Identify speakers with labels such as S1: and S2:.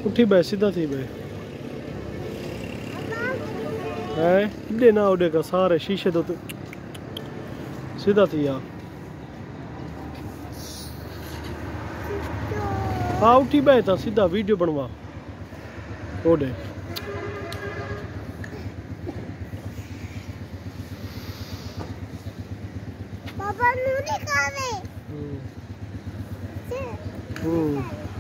S1: उठी बे सीधा थी बे है इधे ना उड़े का सारे शीशे तो सीधा थी या हाँ उठी बे था सीधा वीडियो बनवा ओडे
S2: पापा नूनी खावे